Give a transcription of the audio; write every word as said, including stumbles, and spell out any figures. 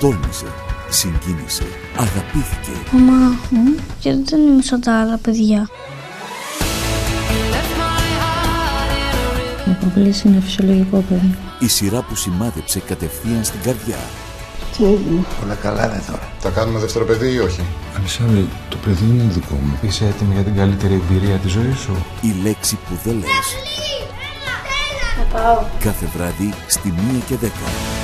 Τόλμησε, συγκίνησε, αγαπήθηκε. Μαμά μου, γιατί δεν είμαι σαν τα άλλα παιδιά? Οι προκλήσεις είναι φυσιολογικό, παιδί. Η σειρά που σημάδεψε κατευθείαν στην καρδιά. Τι έγινε? Όλα καλά είναι τώρα. Θα κάνουμε δεύτερο παιδί ή όχι? Αλισάνδρη, το παιδί είναι δικό μου. Είσαι έτοιμη για την καλύτερη εμπειρία της ζωής σου? Η λέξη που δεν λες. Θα πάω. Κάθε βράδυ στη μία και δέκα.